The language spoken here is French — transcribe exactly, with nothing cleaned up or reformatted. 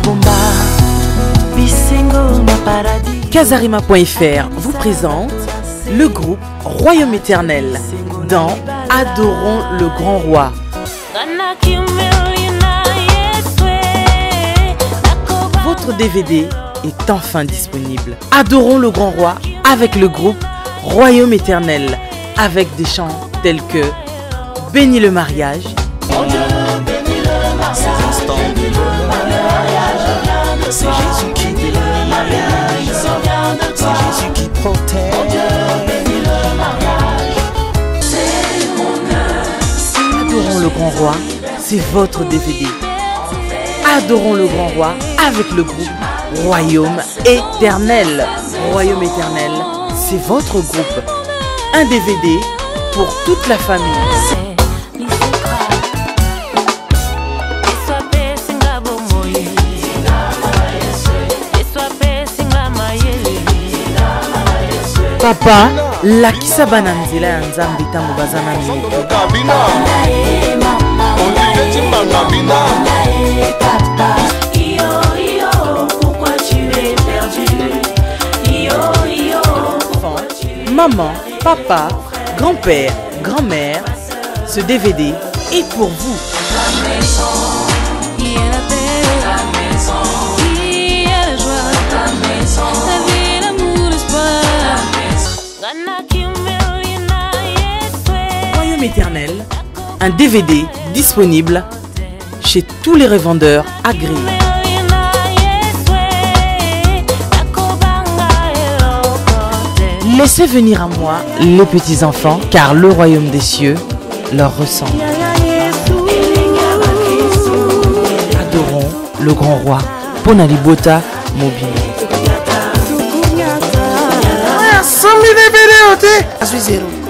Casarima point F R vous présente le groupe Royaume Éternel dans Adorons le Grand Roi. Votre D V D est enfin disponible. Adorons le Grand Roi avec le groupe Royaume Éternel, avec des chants tels que Bénis le mariage, c'est Jésus qui bénit le mariage, c'est Jésus qui protège. Adorons le Grand Roi, c'est votre D V D. Adorons le Grand Roi avec le groupe Royaume Éternel. Royaume Éternel, c'est votre groupe. Un D V D pour toute la famille. Papa, la kisabana nzela ya nzambe tango bazana mito. Maman, papa, grand-père, grand-mère, ce D V D est pour vous. Royaume Éternel, un D V D disponible chez tous les revendeurs agréés. Laissez venir à moi les petits-enfants, car le royaume des cieux leur ressemble. Adorons le grand roi. Ponalibota mobile. Some D V D,